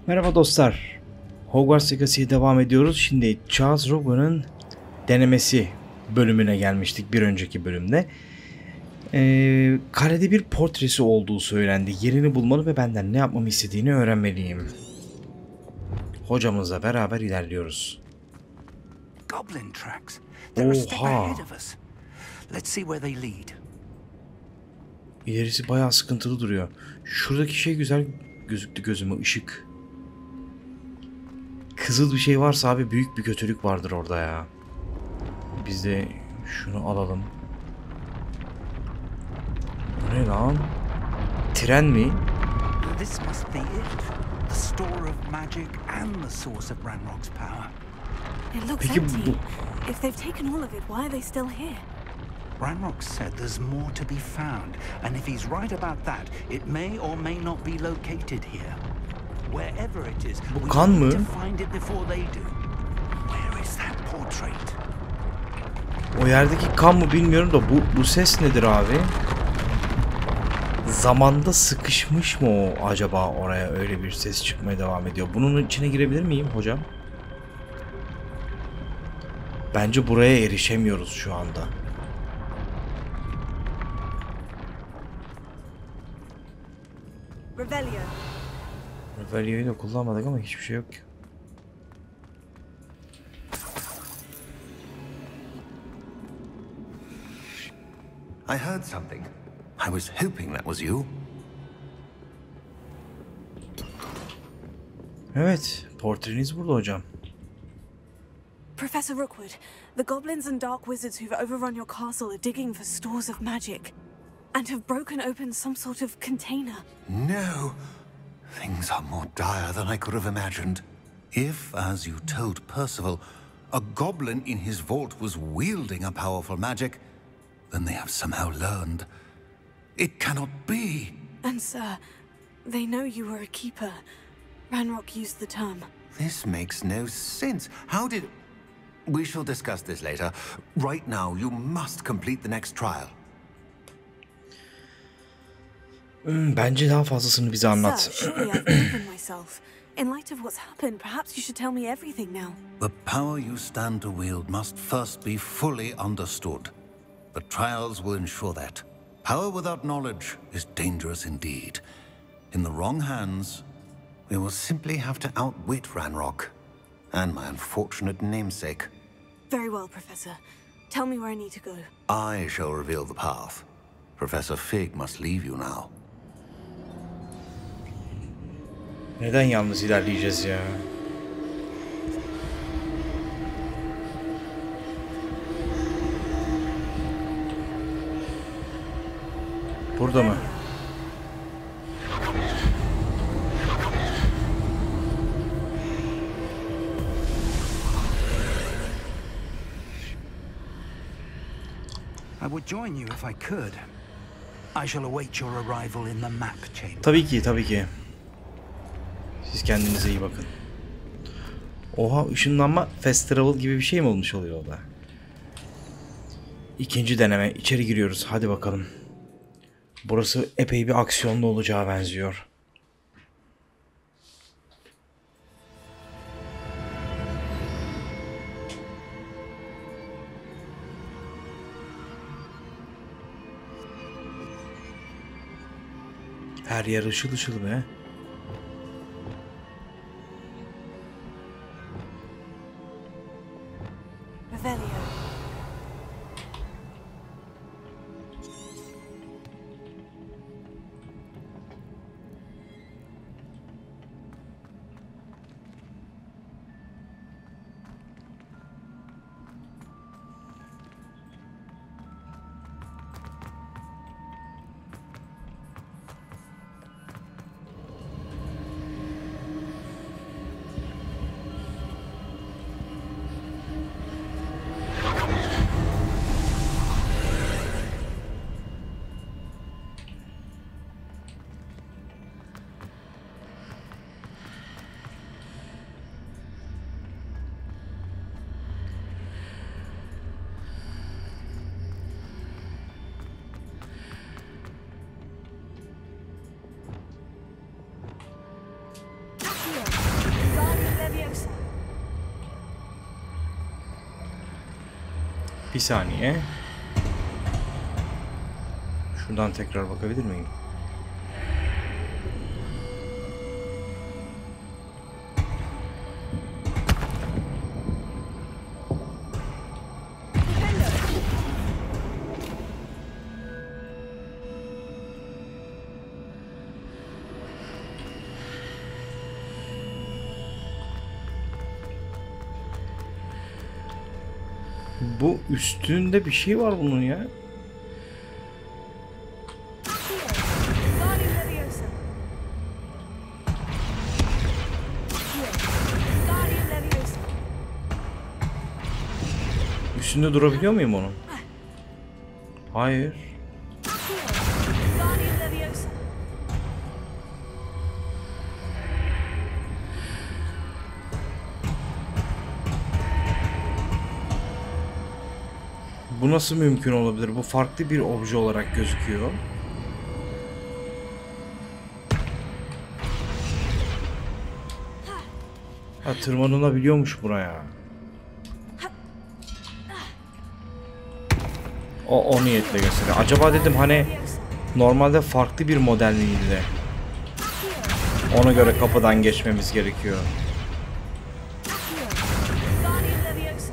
Merhaba dostlar. Hogwarts Legacy'ye devam ediyoruz. Şimdi Charles Rogan'ın denemesi bölümüne gelmiştik bir önceki bölümde. Karede bir portresi olduğu söylendi. Yerini bulmalı ve benden ne yapmamı istediğini öğrenmeliyim. Hocamızla beraber ilerliyoruz. Goblin tracks. They're a step ahead of us. Let's see where they lead. İlerisi bayağı sıkıntılı duruyor. Şuradaki şey güzel gözüktü gözüme, ışık. Kızıl bir şey varsa abi büyük bir kötülük vardır orada ya. Biz de şunu alalım. Bu ne lan? Tren mi? This must be it. The store of magic and the source of Ranrock's power. It looks Peki empty. bu... If they've taken all of it, why are they still here? Ranrock said there's more to be found, and if he's right about that, it may or may not be located here. Wherever it is, Bu we kan need mı? to find it before they do. Where is that portrait? O yerdeki kan mı bilmiyorum da bu ses nedir abi? Zamanda sıkışmış mı o acaba oraya öyle bir ses çıkmaya devam ediyor? Bunun içine girebilir miyim hocam? Bence buraya erişemiyoruz şu anda. Revelio. Revelio'yu da kullanmadık ama hiçbir şey yok. I heard something. I was hoping that was you. Evet, portreniz burada hocam. Professor Rookwood, the goblins and dark wizards who've overrun your castle are digging for stores of magic and have broken open some sort of container. No. Things are more dire than I could have imagined. If, as you told Percival, a goblin in his vault was wielding a powerful magic, then they have somehow learned. It cannot be. And sir, they know you were a keeper. Ranrock used the term. This makes no sense. How did... We shall discuss this later. Right now, you must complete the next trial. Bence daha fazlasını bize anlat. Sir, surely I've proven myself. In light of what's happened, perhaps you should tell me everything now. The power you stand to wield must first be fully understood. The trials will ensure that. Power without knowledge is dangerous indeed. In the wrong hands, we will simply have to outwit Ranrock and my unfortunate namesake. Very well, Professor. Tell me where I need to go. I shall reveal the path. Professor Fig must leave you now. Neden yalnız ilerleyeceğiz ya? Burada mı? I would join you if I could. I shall await your arrival in the map chamber. Tabii ki, tabii ki. Siz kendinize iyi bakın. Oha, ışınlanma fast travel gibi bir şey mi olmuş oluyor o da? İkinci deneme. İçeri giriyoruz. Hadi bakalım. Burası epey bir aksiyonlu olacağı benziyor. Her yer ışıl ışıl be. Revelio. Leviosa. Bir saniye. Şuradan tekrar bakabilir miyim? Bu üstünde bir şey var bunun ya. Guardian Leviosa. Guardian Leviosa. Üstünde durabiliyor muyum onun? Hayır. Guardian Leviosa. Bu nasıl mümkün olabilir? Bu farklı bir obje olarak gözüküyor. Ha, tırmanılabiliyormuş buraya. O niyetle gösteriyor. Acaba dedim hani normalde farklı bir model miydi de? Ona göre kapıdan geçmemiz gerekiyor. Guardian Leviosa.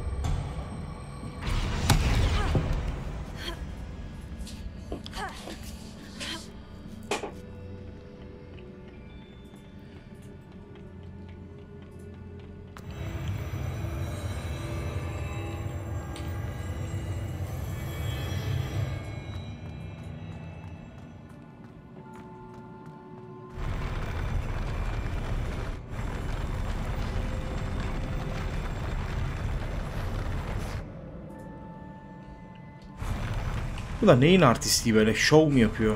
Bu da neyin artistliği böyle? Şov mu yapıyor?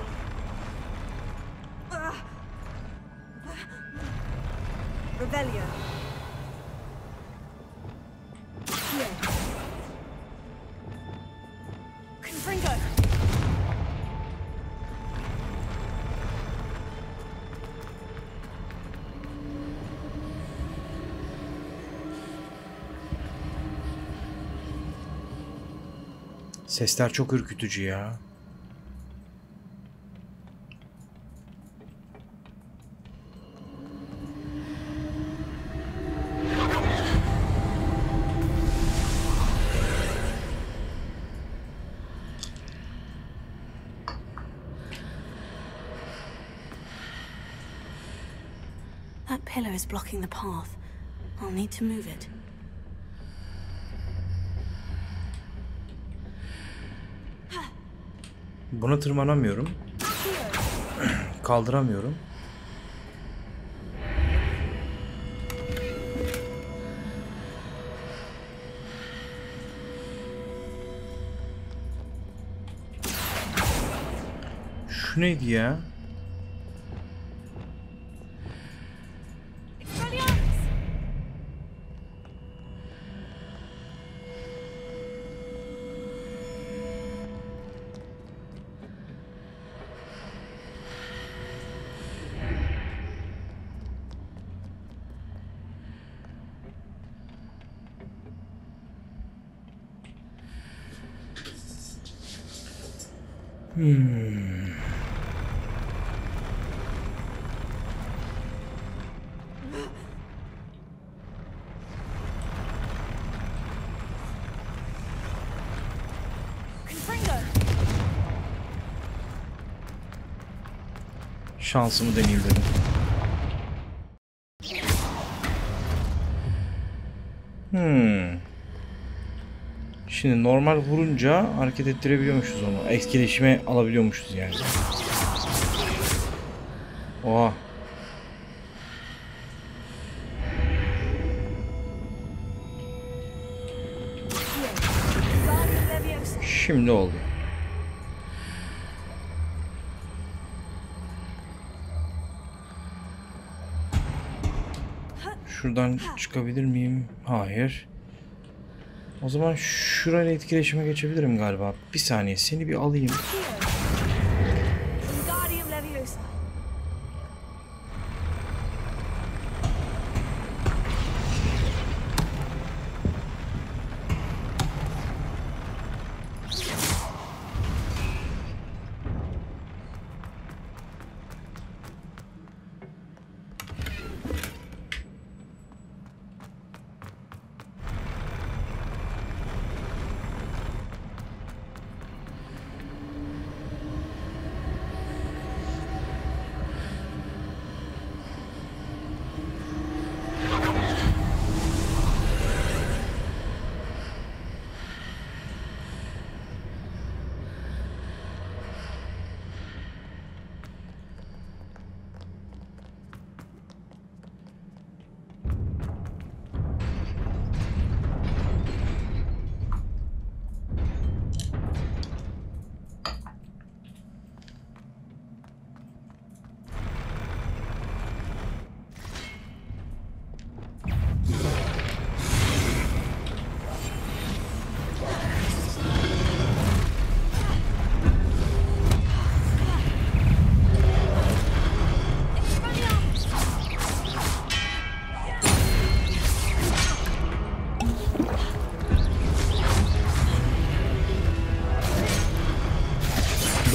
Revelio. Confringo. Sesler çok ürkütücü ya. That pillar is blocking the path. I'll need to move it. Buna tırmanamıyorum. Kaldıramıyorum. Şu neydi ya? Confringo. Şansımı deneyeyim dedim. Şimdi normal vurunca hareket ettirebiliyormuşuz onu. Etkileşime alabiliyormuşuz yani. Oha. Guardian Leviosa. Şimdi oldu. Şuradan çıkabilir miyim? Hayır. O zaman şurayla etkileşime geçebilirim galiba. Bir saniye seni bir alayım. Guardian Leviosa.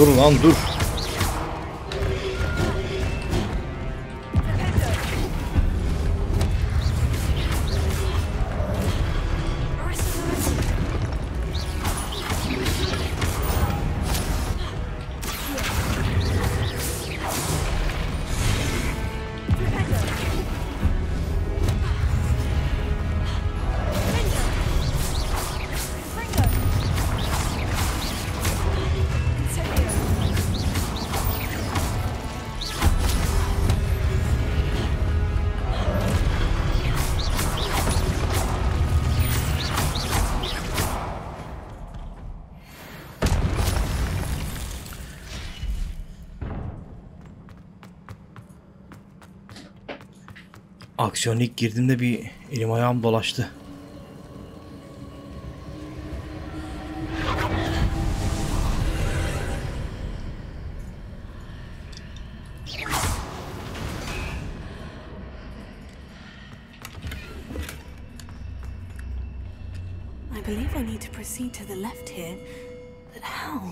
Dur lan dur. Aksiyon ilk girdiğimde bir elim ayağım dolaştı. I believe I need to proceed to the left here, but how?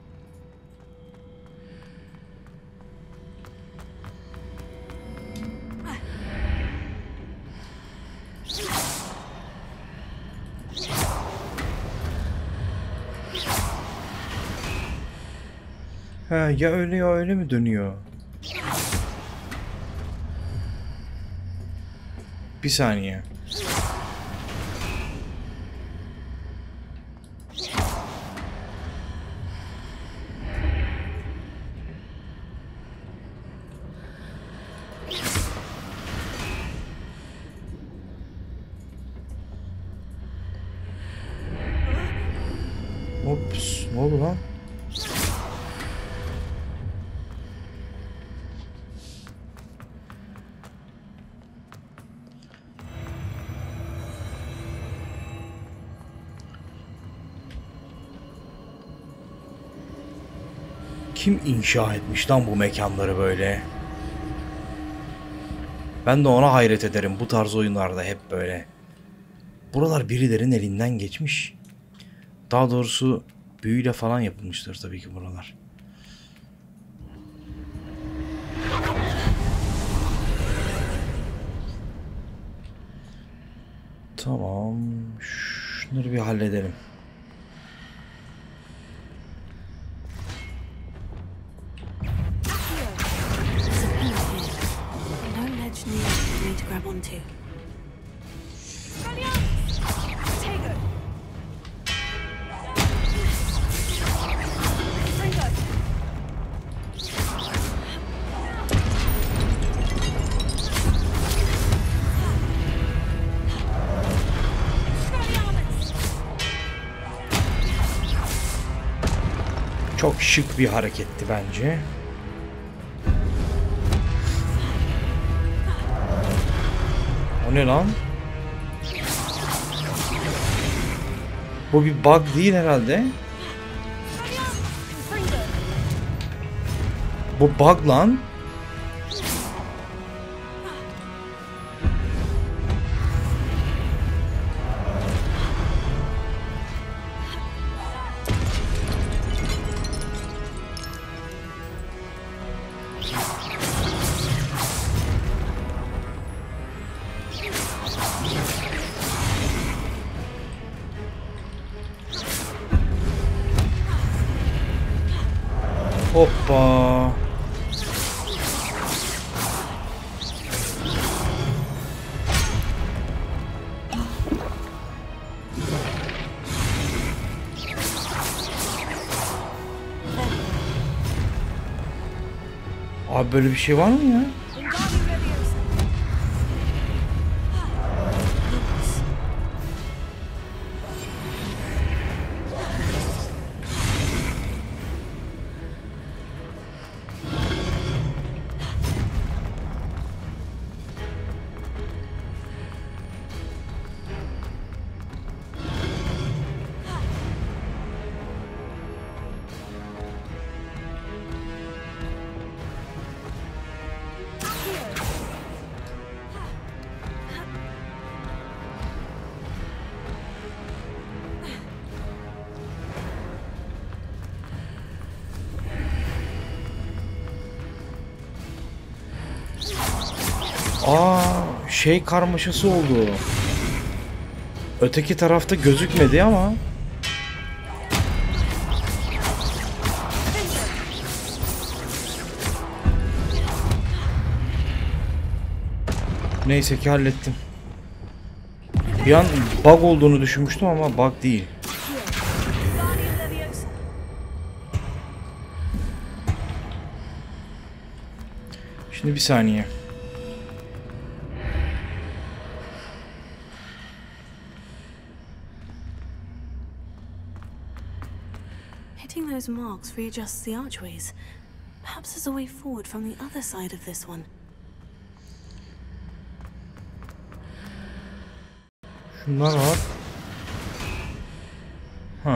Ha, ya öyle ya öyle mi dönüyor? Bir saniye. Ops, ne oldu lan? Kim inşa etmiş lan bu mekanları böyle? Ben de ona hayret ederim bu tarz oyunlarda hep böyle. Buralar birilerinin elinden geçmiş. Daha doğrusu büyüyle falan yapılmıştır tabii ki buralar. Tamam. Şunları bir halledelim. To grab onto. Çok şık bir hareketti bence. O ne lan? Bu bir bug değil herhalde. Bu bug lan. Hoppa. Abi böyle bir şey var mı ya? Şey karmaşası oldu. Öteki tarafta gözükmedi ama. Neyse ki hallettim. Bir an bug olduğunu düşünmüştüm ama bug değil. Şimdi bir saniye. Hitting those marks readjusts the archways. Perhaps there's a way forward from the other side of this one. Şunlar var. Ha.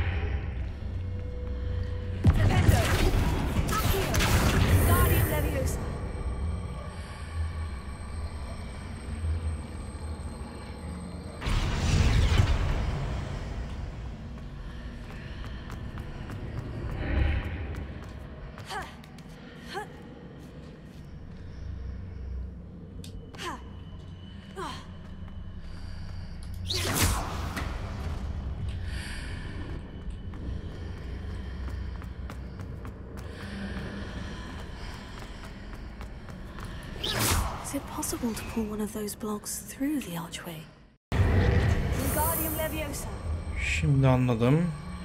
Is it possible to pull one of those blocks through the archway? Wingardium Leviosa. Şimdi anladım.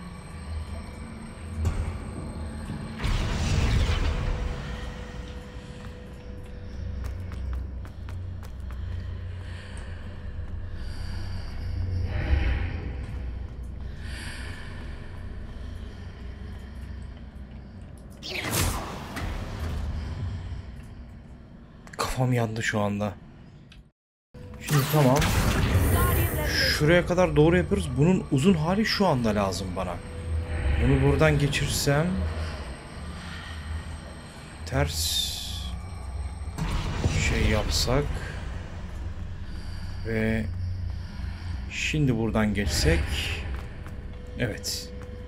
Kafam yandı şu anda. Şimdi tamam. Şuraya kadar doğru yapıyoruz. Bunun uzun hali şu anda lazım bana. Bunu buradan geçirsem ters şey yapsak ve şimdi buradan geçsek, evet.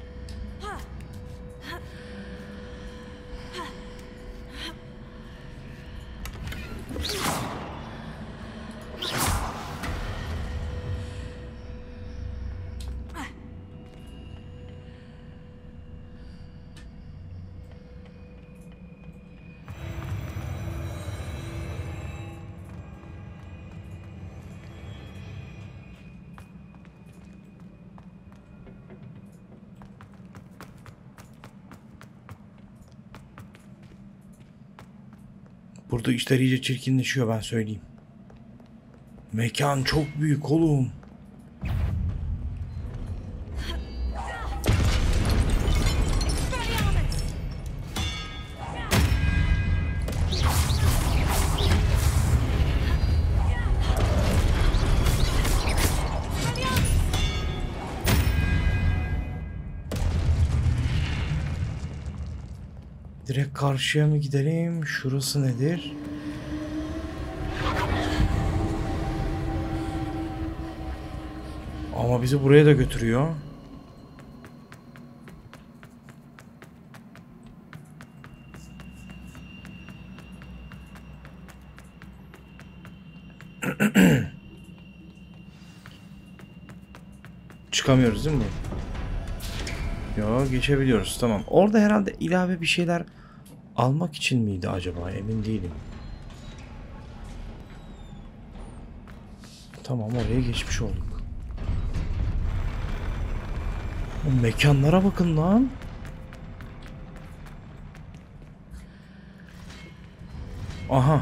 Burada işler iyice çirkinleşiyor, ben söyleyeyim. Mekan çok büyük oğlum. Direkt karşıya mı gidelim? Şurası nedir? Ama bizi buraya da götürüyor. Çıkamıyoruz değil mi? Yo, geçebiliyoruz, tamam. Orada herhalde ilave bir şeyler almak için miydi acaba? Emin değilim. Tamam, oraya geçmiş olduk. O mekanlara bakın lan. Aha.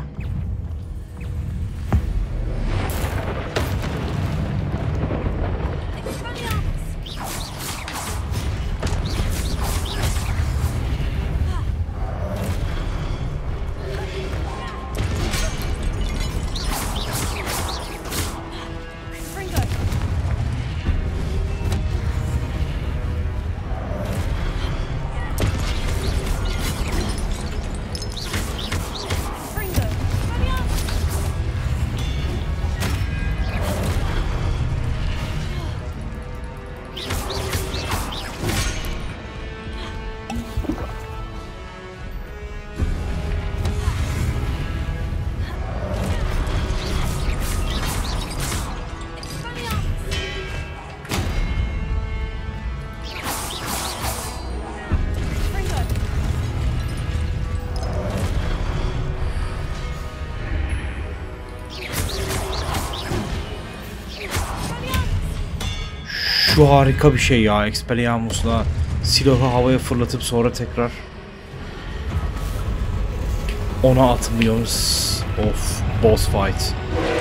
Şu harika bir şey ya. Expelliarmus'la silahı havaya fırlatıp sonra tekrar ona atmıyoruz. Of, boss fight.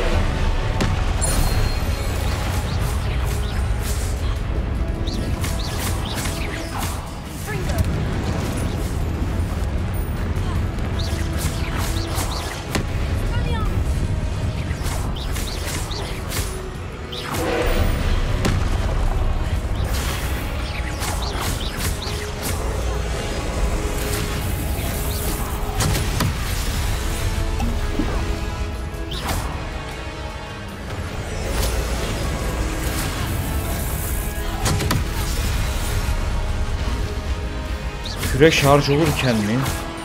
Küre şarj olurken mi?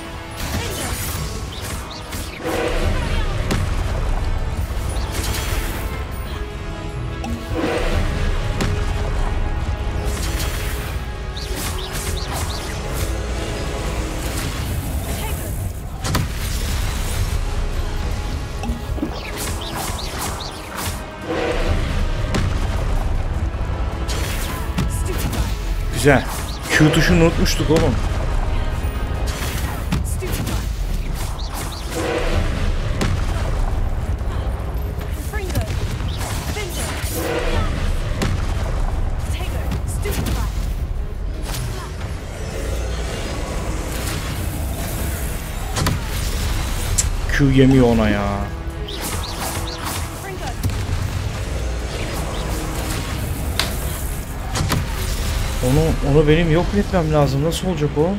Güzel. Q tuşunu unutmuştuk oğlum. Q yemiyor ona ya. Onu benim yok etmem lazım. Nasıl olacak o?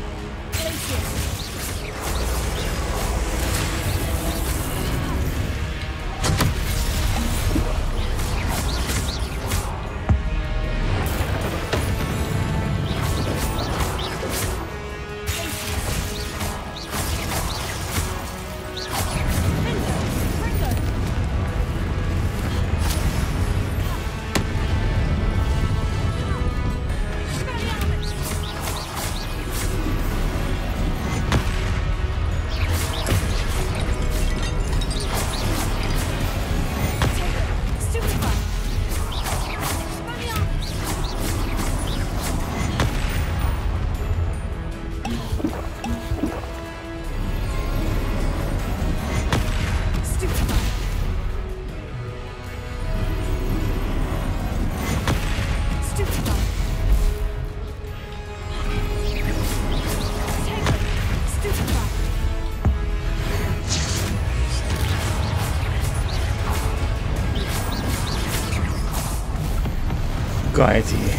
Gayet iyi.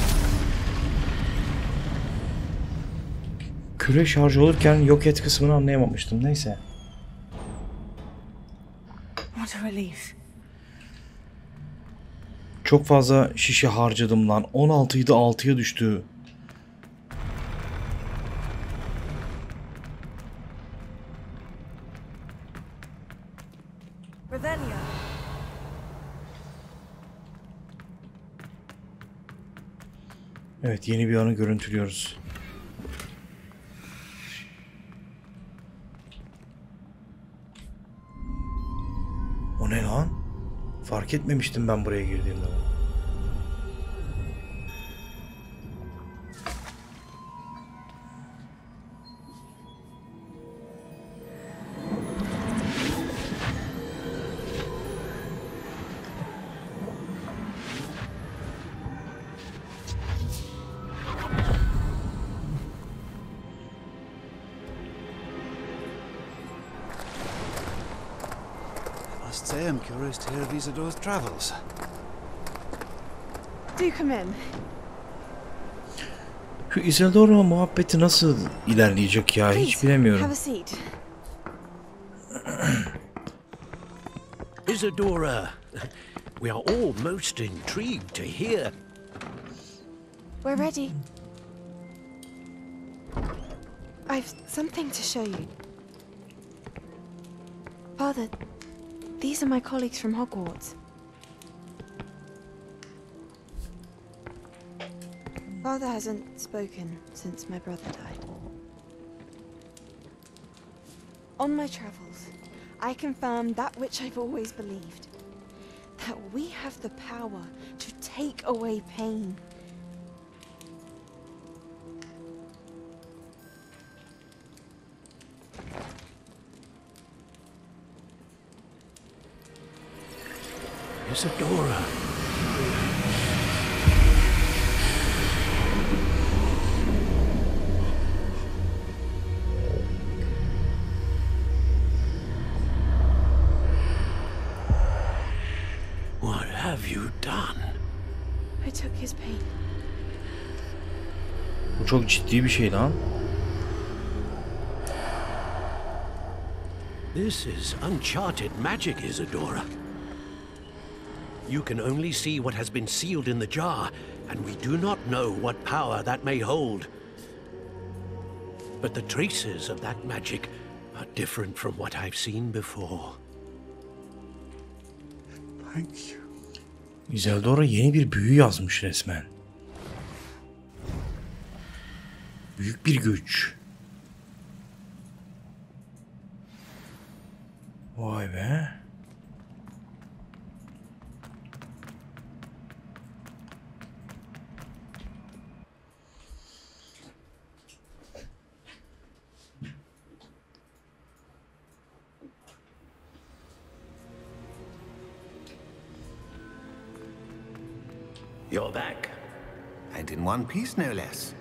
Küre şarj olurken yok et kısmını anlayamamıştım. Neyse. What a relief. Çok fazla şişe harcadım lan. 16 idi 6'ya düştü. Revelio. Evet, yeni bir anı görüntülüyoruz. O ne lan? Fark etmemiştim ben buraya girdiğimde. Must say I'm curious to hear of Isidore's travels. Do come in. Şu Isidora muhabbeti nasıl ilerleyecek ya, hiç bilemiyorum. Have a seat. Isidora, we are all most intrigued to hear. We're ready. I've something to show you. Father, these are my colleagues from Hogwarts. Father hasn't spoken since my brother died. On my travels, I confirmed that which I've always believed. That we have the power to take away pain Isadora. What have you done? I took his pain. Bu çok ciddi bir şey lan. This is uncharted magic, Isadora. You can only see what has been sealed in the jar, and we do not know what power that may hold. But the traces of that magic are different from what I've seen before. Thank you. Isadora yeni bir büyü yazmış resmen. Büyük bir güç. Vay be. You're back. And in one piece, no less.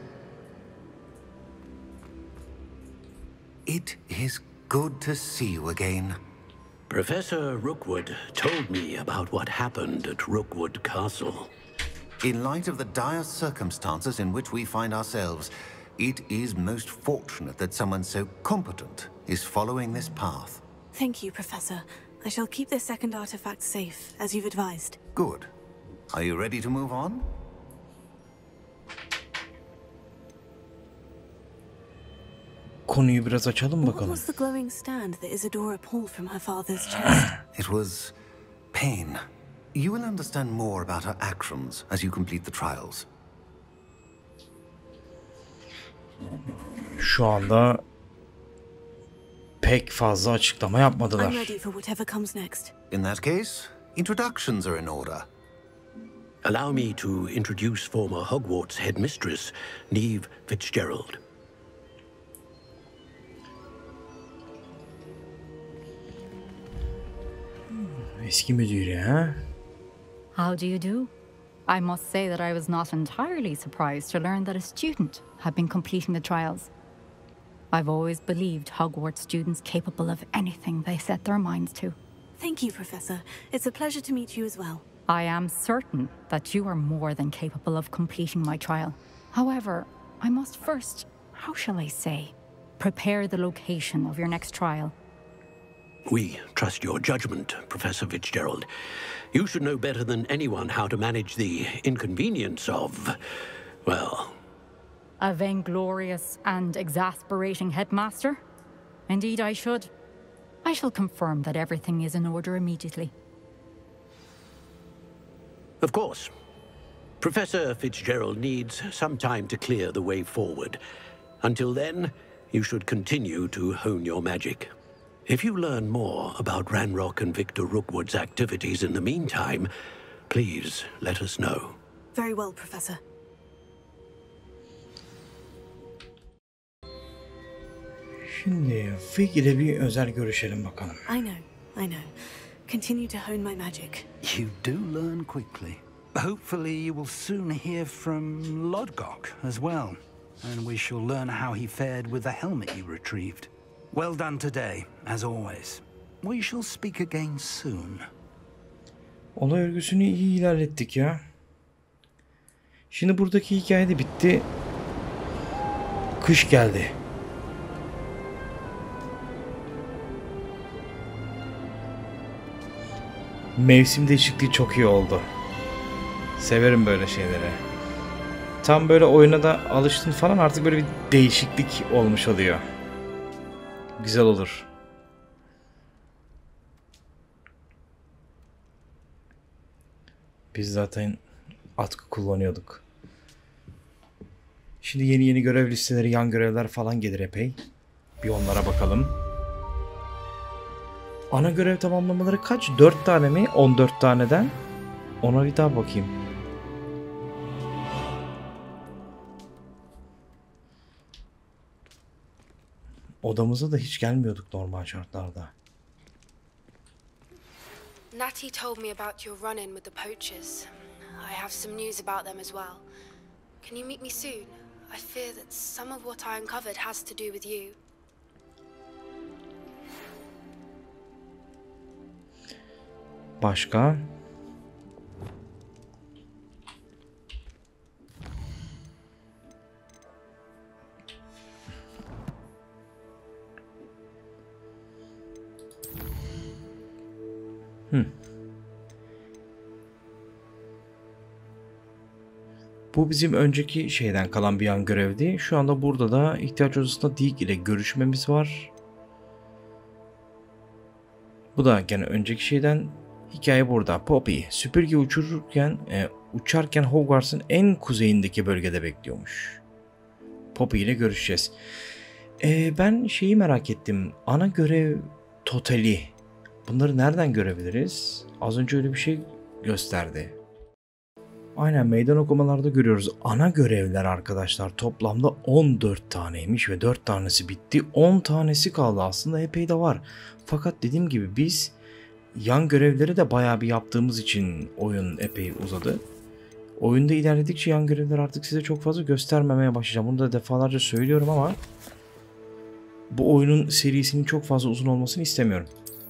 It is good to see you again. Professor Rookwood told me about what happened at Rookwood Castle. In light of the dire circumstances in which we find ourselves, it is most fortunate that someone so competent is following this path. Thank you, Professor. I shall keep this second artifact safe, as you've advised. Good. Are you ready to move on? Konuyu biraz açalım What bakalım. was the glowing stand that Isadora pulled from her father's chest? It was pain. You will understand more about her actions as you complete the trials. Şu anda pek fazla açıklama I'm yapmadılar. ready for whatever comes next. In that case, introductions are in order. Allow me to introduce former Hogwarts headmistress, Neve Fitzgerald. Eski müdürü ha? How do you do? I must say that I was not entirely surprised to learn that a student had been completing the trials. I've always believed Hogwarts students capable of anything they set their minds to. Thank you, Professor. It's a pleasure to meet you as well. I am certain that you are more than capable of completing my trial. However, I must first, how shall I say, prepare the location of your next trial. We trust your judgment, Professor Fitzgerald. You should know better than anyone how to manage the inconvenience of, well... A vainglorious and exasperating headmaster? Indeed I should. I shall confirm that everything is in order immediately. Of course. Professor Fitzgerald needs some time to clear the way forward. Until then, you should continue to hone your magic. If you learn more about Ranrock and Victor Rookwood's activities in the meantime, please let us know. Very well, Professor. Şimdi Fig ile bir özel görüşelim bakalım. I know. Continue to hone my magic. You do learn quickly. Hopefully you will soon hear from Lodgok as well, and we shall learn how he fared with the helmet you retrieved. Well done today, as always. We shall speak again soon. Olay örgüsünü iyi ilerlettik ya. Şimdi buradaki hikaye de bitti. Kış geldi. Mevsim değişikliği çok iyi oldu. Severim böyle şeyleri. Tam böyle oyuna da alıştın falan, artık böyle bir değişiklik olmuş oluyor. Güzel olur. Biz zaten atkı kullanıyorduk. Şimdi yeni görev listeleri, yan görevler falan gelir epey. Bir onlara bakalım. Ana görev tamamlamaları kaç? 4 tane mi? 14 taneden. Ona bir daha bakayım. Odamıza da hiç gelmiyorduk normal şartlarda. Natty told me about your run-in with the poachers. I have some news about them as well. Can you meet me soon? I fear that some of what I uncovered has to do with you. Başka? Bu bizim önceki şeyden kalan bir yan görevdi. Şu anda burada da ihtiyaç odasında Deke ile görüşmemiz var. Bu da gene önceki şeyden. Hikaye burada. Poppy süpürge uçarken Hogwarts'ın en kuzeyindeki bölgede bekliyormuş. Poppy ile görüşeceğiz. Ben şeyi merak ettim. Ana görev totali. Bunları nereden görebiliriz? Az önce öyle bir şey gösterdi. Aynen meydan okumalarda görüyoruz. Ana görevler arkadaşlar toplamda 14 taneymiş ve 4 tanesi bitti. 10 tanesi kaldı. Aslında epey de var. Fakat dediğim gibi biz yan görevleri de bayağı bir yaptığımız için oyun epey uzadı. Oyunda ilerledikçe yan görevler artık size çok fazla göstermemeye başlayacağım. Bunu da defalarca söylüyorum ama bu oyunun serisinin çok fazla uzun olmasını istemiyorum.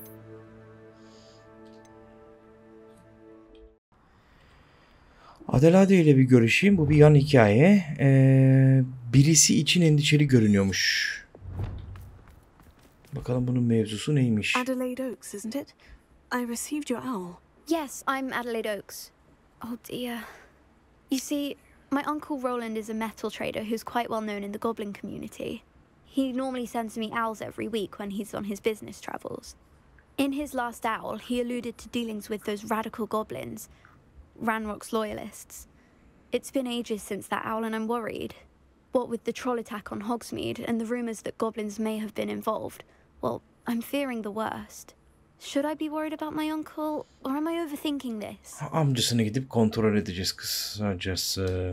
Adelaide ile bir görüşeyim. Bu bir yan hikaye. Birisi için endişeli görünüyormuş. Bakalım bunun mevzusu neymiş? Adelaide Oaks, isn't it? I received your owl. Yes, I'm Adelaide Oaks. Oh dear. You see, my uncle Roland is a metal trader who's quite well known in the goblin community. He normally sends me owls every week when he's on his business travels. In his last owl, he alluded to dealings with those radical goblins, Ranrock's loyalists. It's been ages since that owl and I'm worried. What with the troll attack on Hogsmeade and the rumours that goblins may have been involved, well, I'm fearing the worst. Should I be worried about my uncle, or am I overthinking this? Amcasını gidip kontrol edeceğiz kısacası.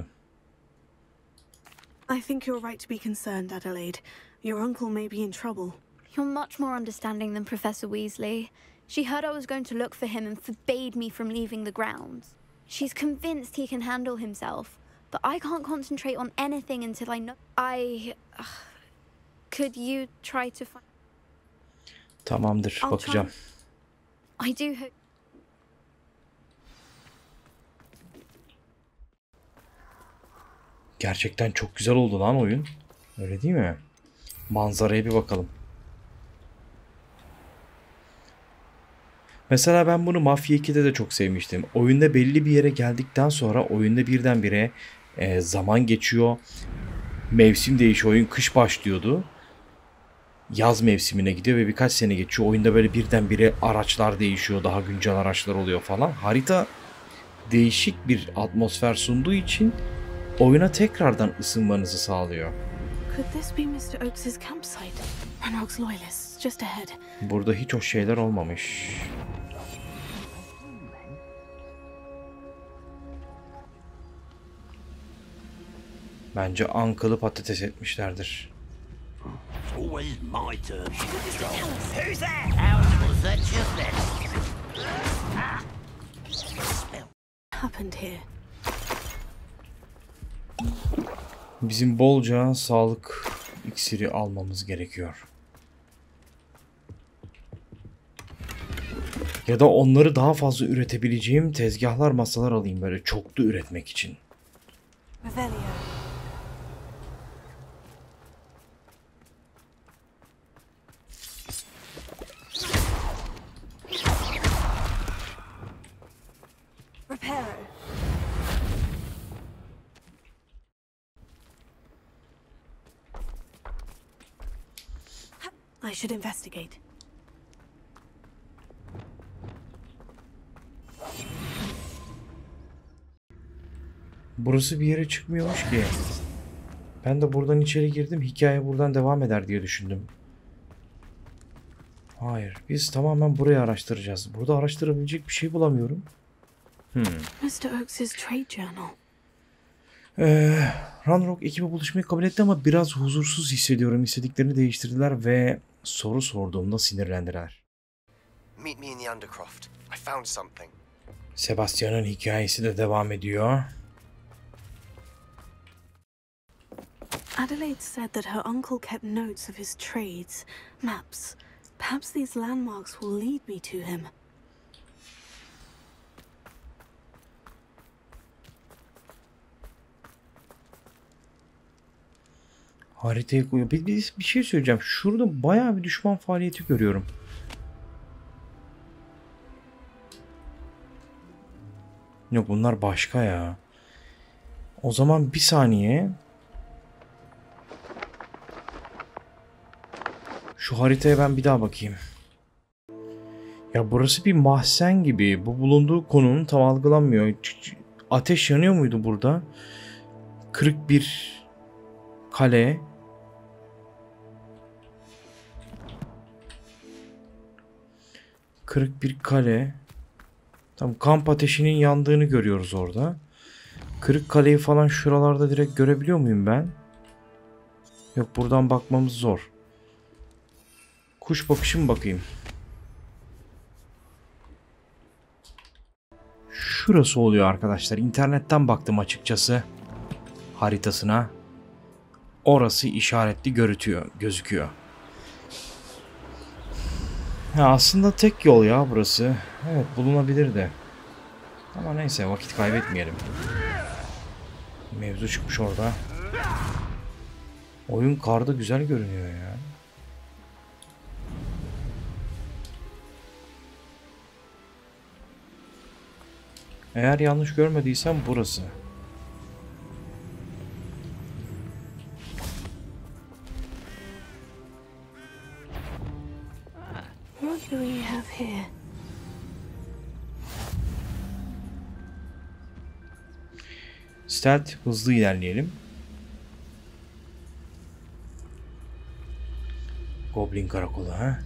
I think you're right to be concerned, Adelaide. Your uncle may be in trouble. You're much more understanding than Professor Weasley. She heard I was going to look for him and forbade me from leaving the grounds. She's convinced he can handle himself, but I can't concentrate on anything until I know. Could you try to find... Tamamdır, bakacağım. I do hope... Gerçekten çok güzel oldu lan oyun. Öyle değil mi? Manzaraya bir bakalım. Mesela ben bunu Mafya 2'de de çok sevmiştim. Oyunda belli bir yere geldikten sonra oyunda birdenbire zaman geçiyor. Mevsim değişiyor. Oyun kış başlıyordu. Yaz mevsimine gidiyor ve birkaç sene geçiyor. Oyunda böyle birdenbire araçlar değişiyor. Daha güncel araçlar oluyor falan. Harita değişik bir atmosfer sunduğu için oyuna tekrardan ısınmanızı sağlıyor. Could this be Mr. Oakes's campsite? Ranrock's loyalists just ahead. Burada hiç hoş şeyler olmamış. Bence Uncle'ı patates etmişlerdir. Always my turn. Who's there? How was that just then? Happened here. Bizim bolca sağlık iksiri almamız gerekiyor. Ya da onları daha fazla üretebileceğim tezgahlar, masalar alayım böyle çoklu üretmek için. Revelio. Reparo. I should investigate. Burası bir yere çıkmıyormuş ki. Ben de buradan içeri girdim. Hikaye buradan devam eder diye düşündüm. Hayır. Biz tamamen burayı araştıracağız. Burada araştırabilecek bir şey bulamıyorum. Mr. Oakes's trade journal. Ranrock ekibi buluşmayı kabul etti ama biraz huzursuz hissediyorum. İstediklerini değiştirdiler ve soru sorduğumda sinirlendiler. Meet me in the Undercroft. I found something. Sebastian'ın hikayesi de devam ediyor. Adelaide said that her uncle kept notes of his trades, maps. Perhaps these landmarks will lead me to him. Haritayı koyuyor. Bir şey söyleyeceğim. Şurada bayağı bir düşman faaliyeti görüyorum. Yok, bunlar başka ya. O zaman bir saniye. Şu haritaya ben bir daha bakayım. Ya burası bir mahzen gibi. Bu bulunduğu konum tam algılanmıyor. Ateş yanıyor muydu burada? Kırık bir kale. Kırık bir kale. Tam kamp ateşinin yandığını görüyoruz orada. Kırık kaleyi falan şuralarda direkt görebiliyor muyum ben? Yok, buradan bakmamız zor. Kuş bakışı mı bakayım? Şurası oluyor arkadaşlar. İnternetten baktım açıkçası haritasına. Orası işaretli gözüküyor. Ya aslında tek yol ya burası. Evet, bulunabilir de. Ama neyse, vakit kaybetmeyelim. Mevzu çıkmış orada. Oyun karda güzel görünüyor ya. Eğer yanlış görmediysem burası. What do we have here? Stealth, hızlı ilerleyelim. Goblin karakolu ha.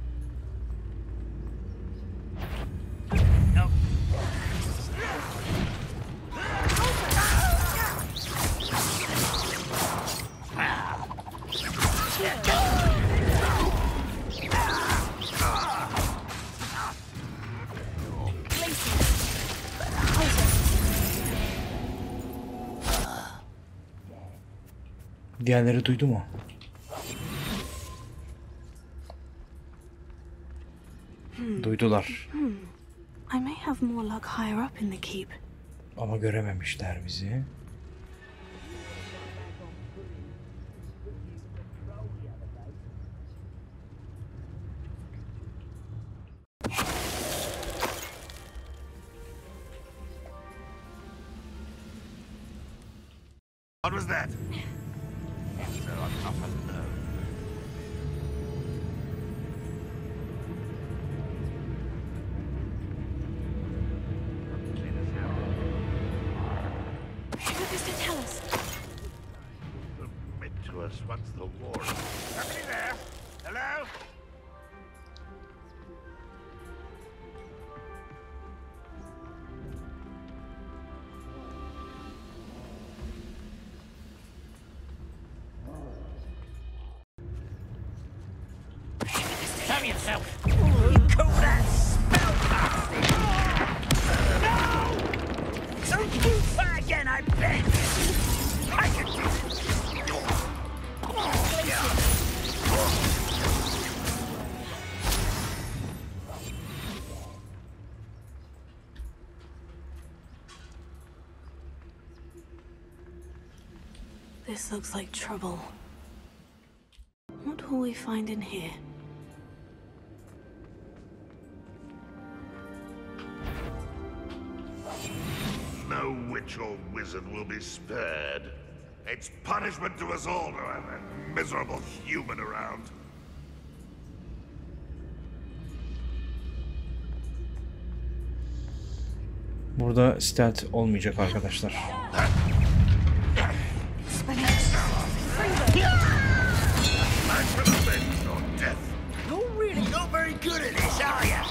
Diğerleri duydu mu? Duydular. I may have more luck higher up in the keep. Ama görememişler bizi. What was that? What does it tell us? Submit to us once the war. Somebody there? Hello? Have yourself. You call that spellcasting? No! Don't you try again, I beg. I can do it. This looks like trouble. What will we find in here? No witch or wizard will be spared. It's punishment to us all to have that miserable human around. Burada stealth olmayacak arkadaşlar. You're really not very good at this, are you?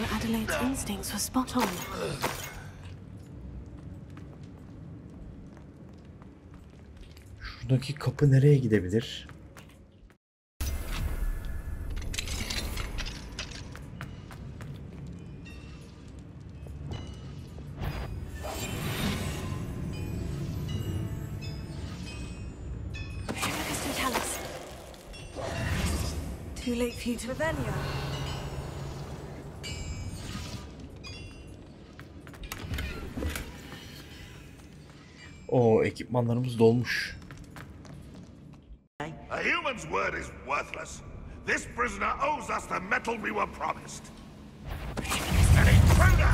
Adelaide's instincts were spot on. Şuradaki kapı nereye gidebilir? Too late for you to Revelio. O ekipmanlarımız dolmuş. A human's word is worthless. This prisoner owes us the metal we were promised. An intruder!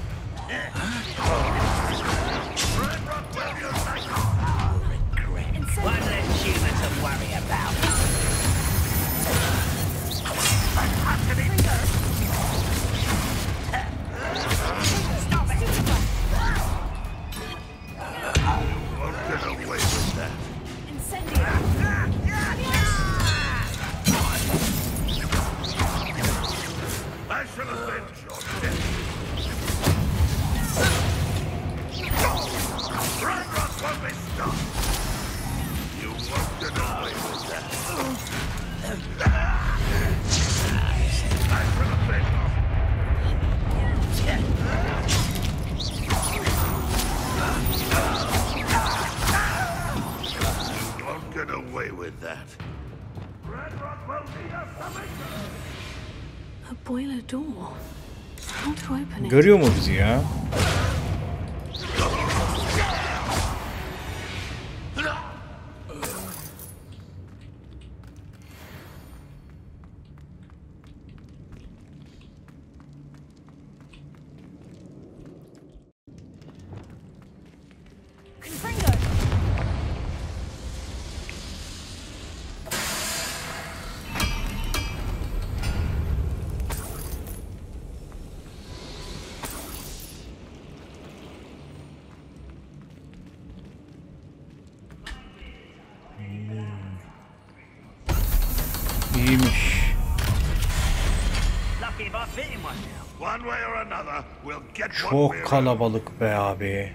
One less human to worry about. Stop it! Won't get away with that. I shall avenge your death. Ragnarok won't be stopped. You won't get away with that. I shall avenge you won't get away with that. Ragnarok will be your submission. A boiler door. How to open it? Görüyor mu bizi ya? İyiymiş. Çok kalabalık be abi.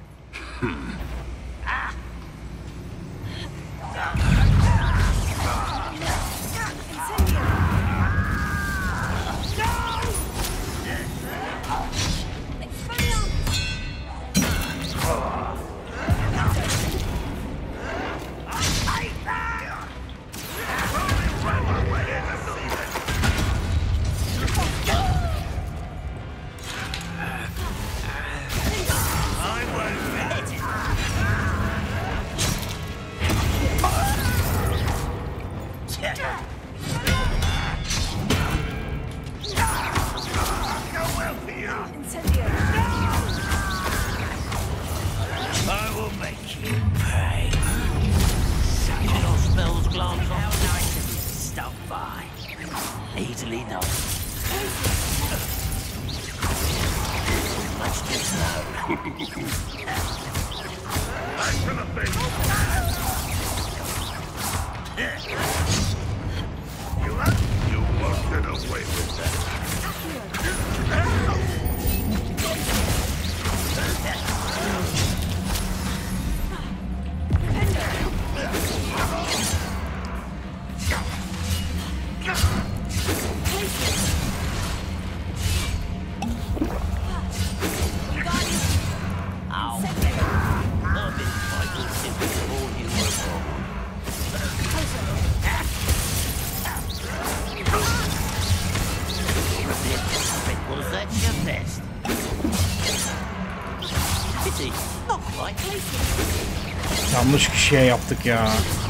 Yanlış kişiye yaptık ya.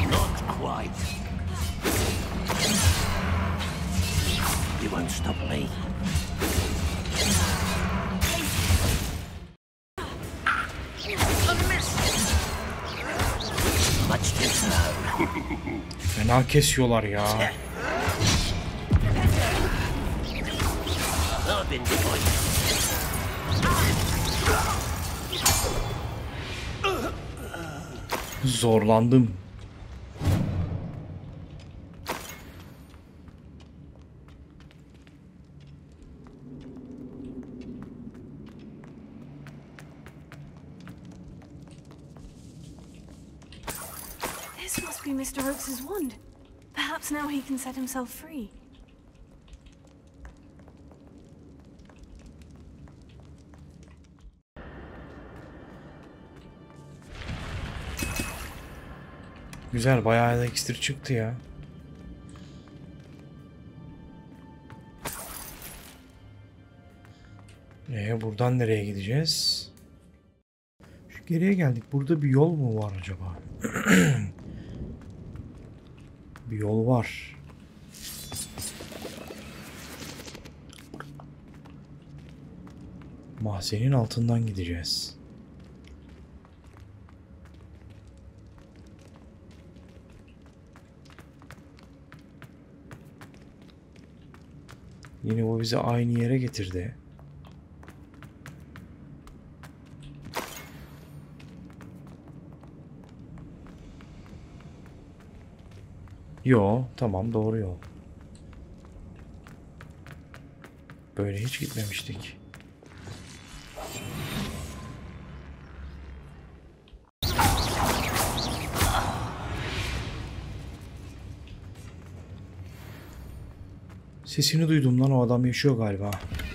Fena kesiyorlar ya. Zorlandım. This must be Mr. Oakes's wand. Perhaps now he can set himself free. Güzel, bayağı da iksir çıktı ya. Buradan nereye gideceğiz? Şu geriye geldik. Burada bir yol mu var acaba? Bir yol var. Mahzenin altından gideceğiz. Yine o bizi aynı yere getirdi. Yo, tamam, doğru yol. Böyle hiç gitmemiştik. Sesini duydum lan, o adam yaşıyor galiba.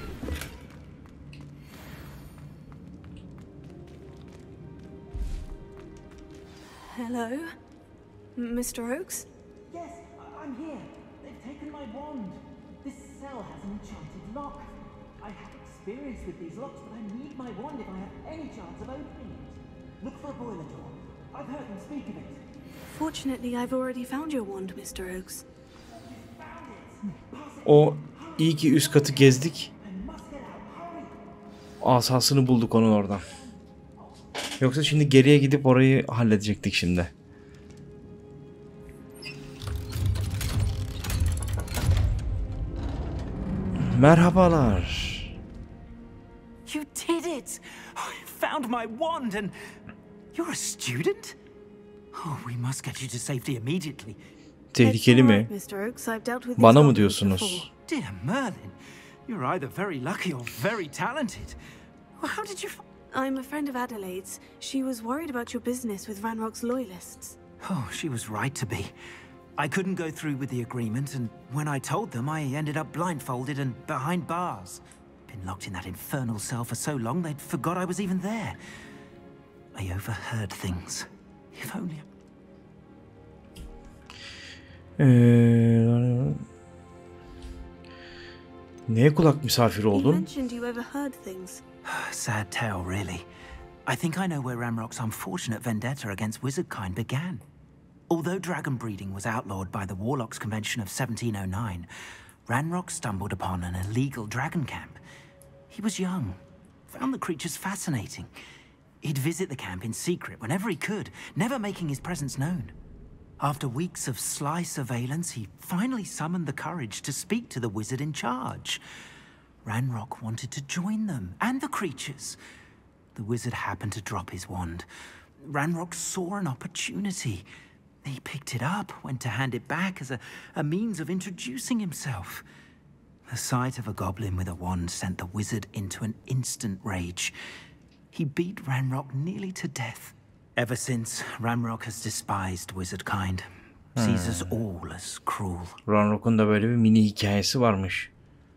Hello? Mr. Oakes? Yes, I'm here. They've taken my wand. This cell has an enchanted lock. I have experience with these locks, but I need my wand if I have any chance of opening it. Look for a boiler door. I've heard them speak of it. Fortunately, I've already found your wand, Mr. Oakes. O iyi ki üst katı gezdik. Asasını bulduk onun oradan. Yoksa şimdi geriye gidip orayı halledecektik şimdi. Merhabalar. You did it! I found my wand and you're a student? Oh, we must get you to safety immediately. Tehlikeli mi? Bana mı diyorsunuz? Dear Merlin, you're either very lucky or very talented. How did you... I'm a friend of Adelaide's. She was worried about your business with Ranrock's loyalists. Oh, she was right to be. I couldn't go through with the agreement, and when I told them, I ended up blindfolded and behind bars. Been locked in that infernal cell for so long, they'd forgot I was even there. I overheard things. If only... Neye kulak misafiri oldun? Sad tale, really. I think I know where Ranrock's unfortunate vendetta against wizardkind began. Although dragon breeding was outlawed by the Warlocks Convention of 1709, Ranrock stumbled upon an illegal dragon camp. He was young, found the creatures fascinating. He'd visit the camp in secret whenever he could, never making his presence known. After weeks of sly surveillance, he finally summoned the courage to speak to the wizard in charge. Ranrock wanted to join them, and the creatures. The wizard happened to drop his wand. Ranrock saw an opportunity. He picked it up, went to hand it back as a means of introducing himself. The sight of a goblin with a wand sent the wizard into an instant rage. He beat Ranrock nearly to death. Ever since, Ranrock has despised wizardkind. Sees us all as cruel. Ranrock'un da böyle bir mini hikayesi varmış.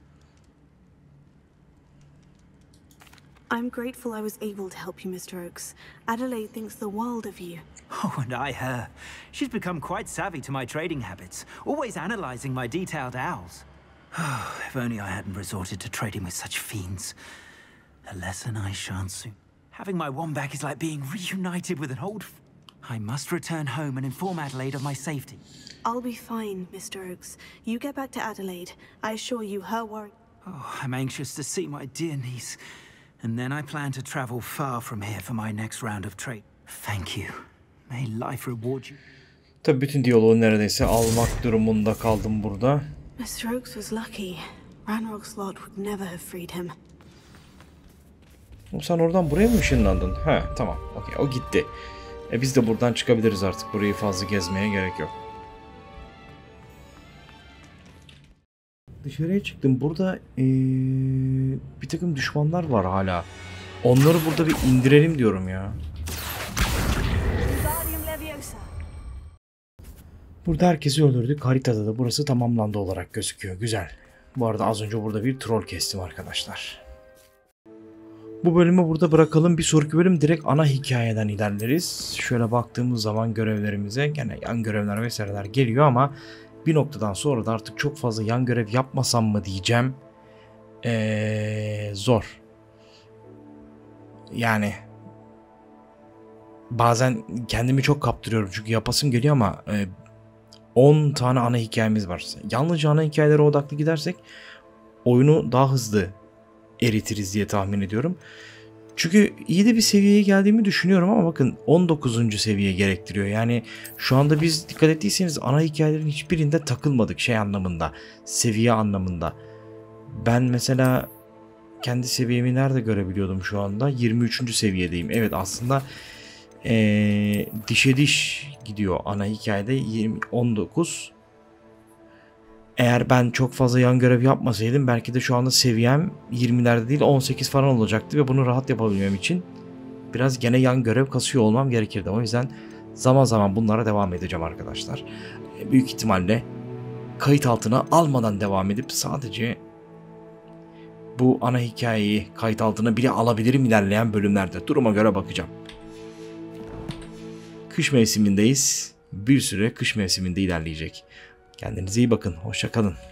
I'm grateful I was able to help you, Mr. Oakes. Adelaide thinks the world of you. Oh, and I her. She's become quite savvy to my trading habits, always analyzing my detailed owls. Oh, if only I hadn't resorted to trading with such fiends. A lesson I shan't soon. Having my wand back is like being reunited with an old... I must return home and inform Adelaide of my safety. I'll be fine, Mr. Oakes. You get back to Adelaide. I assure you her worry... Oh, I'm anxious to see my dear niece. And then I plan to travel far from here for my next round of trade. Thank you. May life reward you. Tabii bütün diyaloğu neredeyse almak durumunda kaldım burada. Mr. Oakes was lucky. Ranrock's lot would never have freed him. Sen oradan buraya mı ışınlandın? He, tamam. Okey, o gitti. Biz de buradan çıkabiliriz artık. Burayı fazla gezmeye gerek yok. Dışarıya çıktım. Burada bir takım düşmanlar var hala. Onları burada bir indirelim diyorum ya. Burada herkesi öldürdük. Haritada da burası tamamlandı olarak gözüküyor. Güzel. Bu arada az önce burada bir troll kestim arkadaşlar. Bu bölümü burada bırakalım. Bir sonraki bölüm direkt ana hikayeden ilerleriz. Şöyle baktığımız zaman görevlerimize gene yan görevler vesaireler geliyor ama bir noktadan sonra da artık çok fazla yan görev yapmasam mı diyeceğim. Zor. Yani bazen kendimi çok kaptırıyorum çünkü yapasım geliyor ama 10 tane ana hikayemiz var. Yalnızca ana hikayelere odaklı gidersek oyunu daha hızlı eritiriz diye tahmin ediyorum. Çünkü iyi de bir seviyeye geldiğimi düşünüyorum ama bakın 19. seviye gerektiriyor. Yani şu anda biz dikkat ettiyseniz ana hikayelerin hiçbirinde takılmadık şey anlamında, seviye anlamında. Ben mesela kendi seviyemi nerede görebiliyordum şu anda? 23. seviyedeyim. Evet aslında dişe diş gidiyor ana hikayede 19. Eğer ben çok fazla yan görev yapmasaydım belki de şu anda seviyem 20'lerde değil 18 falan olacaktı ve bunu rahat yapabilmem için biraz gene yan görev kasıyor olmam gerekirdi. O yüzden zaman zaman bunlara devam edeceğim arkadaşlar. Büyük ihtimalle kayıt altına almadan devam edip sadece bu ana hikayeyi kayıt altına bile alabilirim ilerleyen bölümlerde. Duruma göre bakacağım. Kış mevsimindeyiz. Bir süre kış mevsiminde ilerleyecek. Kendinize iyi bakın. Hoşça kalın.